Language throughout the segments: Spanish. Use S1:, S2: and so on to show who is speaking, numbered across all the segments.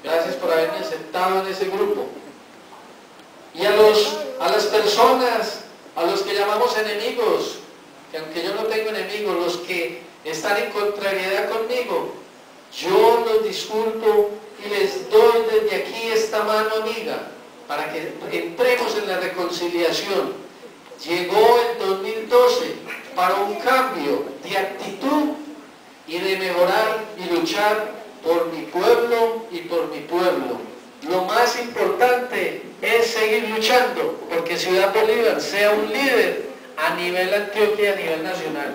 S1: Gracias por haberme aceptado en ese grupo. Y a las personas, a los que llamamos enemigos, que aunque yo no tengo enemigos, los que están en contrariedad conmigo, yo los disculpo y les doy desde aquí esta mano amiga para que entremos en la reconciliación. Llegó el 2012 para un cambio de actitud y de mejorar y luchar por mi pueblo y por mi pueblo. Lo más importante es seguir luchando porque Ciudad Bolívar sea un líder a nivel Antioquia y a nivel nacional.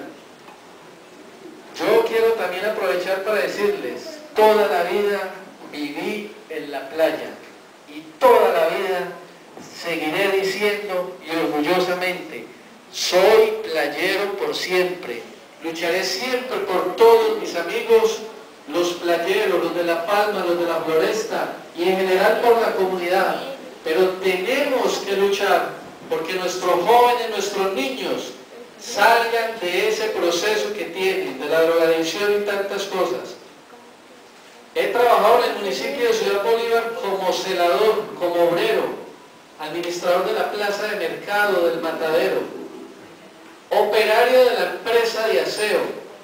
S1: Yo quiero también aprovechar para decirles, toda la vida viví en la playa y toda la vida seguiré diciendo y orgullosamente, soy playero por siempre. Lucharé siempre por todos mis amigos, los playeros, los de La Palma, los de La Floresta y en general por la comunidad. Pero tenemos que luchar porque nuestros jóvenes, nuestros niños salgan de ese proceso que tienen, de la drogadicción y tantas cosas. He trabajado en el municipio de Ciudad Bolívar como celador, como obrero, administrador de la plaza de mercado, del matadero, operario de la empresa de aseo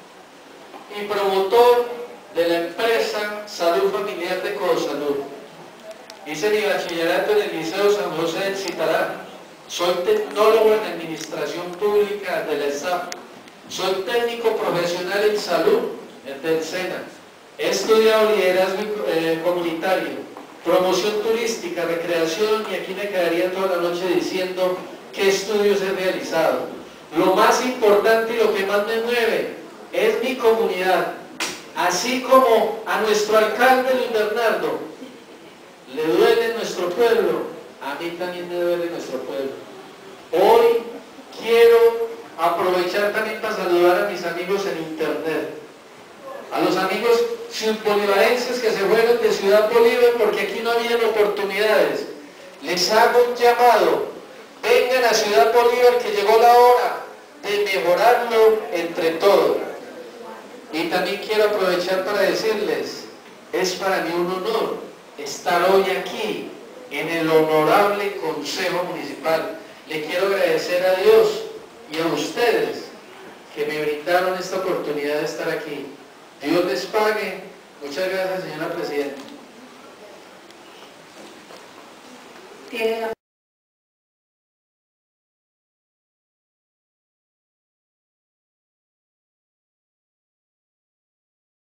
S1: y promotor de la empresa Salud Familiar de Cosalud. Hice mi bachillerato en el Liceo San José del Citará. Soy tecnólogo en Administración Pública de la ESAP. Soy técnico profesional en salud del SENA. He estudiado liderazgo comunitario, promoción turística, recreación y aquí me quedaría toda la noche diciendo qué estudios he realizado. Lo más importante y lo que más me mueve es mi comunidad. Así como a nuestro alcalde Luis Bernardo le duele nuestro pueblo, a mí también me duele nuestro pueblo. Hoy quiero aprovechar también para saludar a mis amigos en internet, a los amigos bolivarenses que se fueron de Ciudad Bolívar porque aquí no habían oportunidades. Les hago un llamado, vengan a Ciudad Bolívar que llegó la hora de mejorarlo entre todos. Y también quiero aprovechar para decirles, es para mí un honor estar hoy aquí en el honorable Consejo Municipal. Le quiero agradecer a Dios y a ustedes que me brindaron esta oportunidad de estar aquí. Dios les pague. Muchas gracias, señora Presidenta.